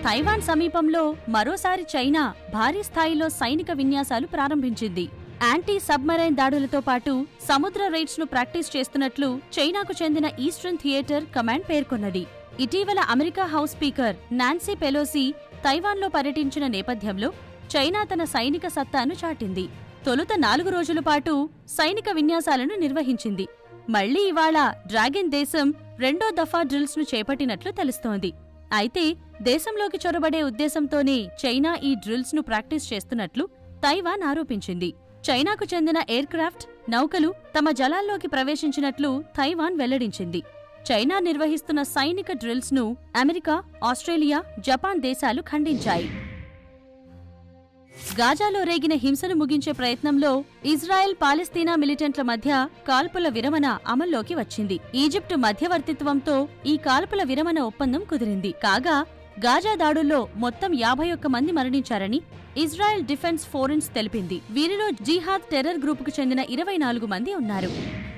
Taiwan సమీపంలో మరోసారి China భారీ స్థాయిలో సైనిక విన్యాసాలు ప్రారంభించింది. యాంటీ సబ్మరైన్ దాడులతో పాటు సముద్ర రైడ్స్ ను ప్రాక్టీస్ చేస్తున్నట్లు చైనాకు చెందిన ఈస్టర్న్ థియేటర్ కమాండ్ పేర్కొన్నది. ఇటీవల America house speaker Nancy Pelosi తైవాన్లో పర్యటించిన నేపథ్యంలో చైనా తన సైనిక సత్తాను చాటింది. తొలుత 4 రోజుల పాటు సైనిక విన్యాసాలను నిర్వహించింది. మళ్లీ ఇవాళ డ్రాగన్ దేశం రెండో దఫా డ్రిల్స్ ను చేపట్టినట్లు తెలుస్తోంది. అయితే దేశంలోకి చొరబడే ఉద్దేశంతోనే చైనా ఈ డ్రిల్స్ ను ప్రాక్టీస్ చేస్తున్నట్లు తైవాన్ ఆరోపించింది. చైనాకు చెందిన ఎయిర్ క్రాఫ్ట్, నౌకలు తమ జలాల్లోకి ప్రవేశించినట్లు తైవాన్ వెల్లడించింది. చైనా నిర్వహిస్తున్న సైనిక డ్రిల్స్ ను అమెరికా, ఆస్ట్రేలియా, జపాన్ దేశాలు ఖండించాయి. గాజాలో రేగిన హింసను ముగించే ప్రయత్నంలో ఇజ్రాయెల్, పాలస్తీనా మిలిటెంట్ల మధ్య కాల్పుల విరమణ అమల్లోకి వచ్చింది. ఈజిప్టు మధ్యవర్తిత్వంతో ఈ కాల్పుల విరమణ ఒప్పందం కుదిరింది. కాగా గాజా దాడుల్లో మొత్తం 51 మంది మరణించారని ఇజ్రాయెల్ డిఫెన్స్ ఫోరెన్స్ తెలిపింది. వీరిలో జిహాద్ టెర్రర్ గ్రూపుకు చెందిన 24 మంది ఉన్నారు.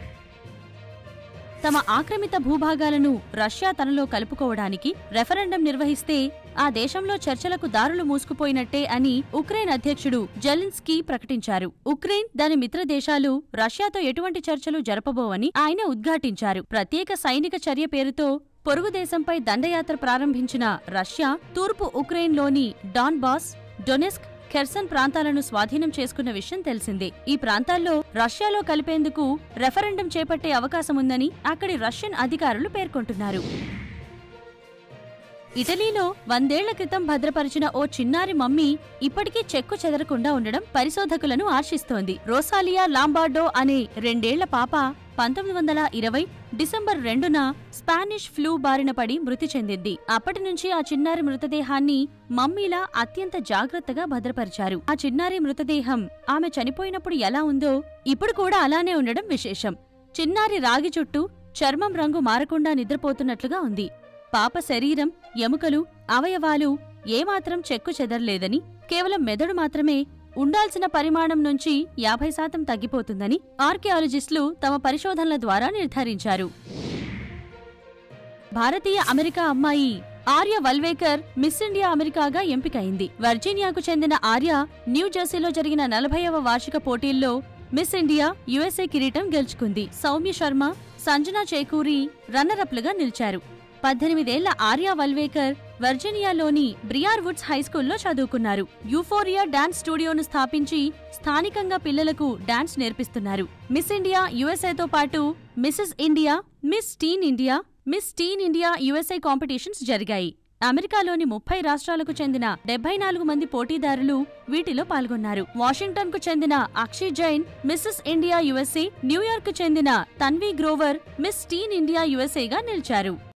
తమ ఆక్రమిత భూభాగాలను రష్యా తనలో కలుపుకోవడానికి రెఫరెండం నిర్వహిస్తే ఆ దేశంలో చర్చలకు దారులు మూసుకుపోయినట్టే అని ఉక్రెయిన్ అధ్యక్షుడు జెలెన్స్కీ ప్రకటించారు. ఉక్రెయిన్, దాని మిత్ర దేశాలు రష్యాతో ఎటువంటి చర్చలు జరపబోవని ఆయన ఉద్ఘాటించారు. ప్రత్యేక సైనిక చర్య పేరుతో పొరుగు దేశంపై దండయాత్ర ప్రారంభించిన రష్యా తూర్పు ఉక్రెయిన్లోని డాన్బాస్, డొనెస్క్, ఖెర్సన్ ప్రాంతాలను స్వాధీనం చేసుకున్న విషయం తెలిసిందే. ఈ ప్రాంతాల్లో రష్యాలో కలిపేందుకు రెఫరెండం చేపట్టే అవకాశముందని అక్కడి రష్యన్ అధికారులు పేర్కొంటున్నారు. ఇటలీలో 100 ఏళ్ల క్రితం భద్రపరిచిన ఓ చిన్నారి మమ్మీ ఇప్పటికీ చెక్కు చెదరకుండా ఉండడం పరిశోధకులను ఆర్షిస్తోంది. రోసాలియా లాంబార్డో అనే 2 ఏళ్ల పాప 1920 డిసెంబర్ 2న స్పానిష్ ఫ్లూ బారిన పడి మృతి చెందింది. అప్పటి నుంచి ఆ చిన్నారి మృతదేహాన్ని మమ్మీలా అత్యంత జాగ్రత్తగా భద్రపరిచారు. ఆ చిన్నారి మృతదేహం ఆమె చనిపోయినప్పుడు ఎలా ఉందో ఇప్పుడు కూడా అలానే ఉండడం విశేషం. చిన్నారి రాగి చుట్టూ చర్మం రంగు మారకుండా నిద్రపోతున్నట్లుగా ఉంది. పాప శరీరం, ఎముకలు, అవయవాలు ఏమాత్రం చెక్కు చెదరలేదని, కేవలం మెదడు మాత్రమే ఉండాల్సిన పరిమాణం నుంచి 50% తగ్గిపోతుందని ఆర్కియాలజిస్టులు తమ పరిశోధనల ద్వారా నిర్ధారించారు. భారతీయ అమెరికా అమ్మాయి ఆర్య వల్వేకర్ మిస్ ఇండియా అమెరికాగా ఎంపికైంది. వర్జీనియాకు చెందిన ఆర్య న్యూజెర్సీలో జరిగిన 40వ వార్షిక పోటీల్లో మిస్ ఇండియా యుఎస్ఏ కిరీటం గెలుచుకుంది. సౌమ్య శర్మ, సంజనా చేకూరి రన్నరప్లుగా నిలిచారు. 18 ఏళ్ల ఆర్య వల్వేకర్ వర్జీనియాలోని బ్రియార్ వుడ్స్ హైస్కూల్లో చదువుకున్నారు. యూఫోరియా డాన్స్ స్టూడియోను స్థాపించి స్థానికంగా పిల్లలకు డాన్స్ నేర్పిస్తున్నారు. మిస్ ఇండియా యుఎస్ఏతో పాటు Mrs India, miss teen India USA competitions జరిగాయి. అమెరికాలోని 30 రాష్ట్రాలకు చెందిన 74 మంది పోటీదారులు వీటిలో పాల్గొన్నారు. వాషింగ్టన్ కు చెందిన Akshay Jain Mrs India USA, New York కు చెందిన Tanvi Grover miss teen India యుఎస్ఏగా నిలిచారు.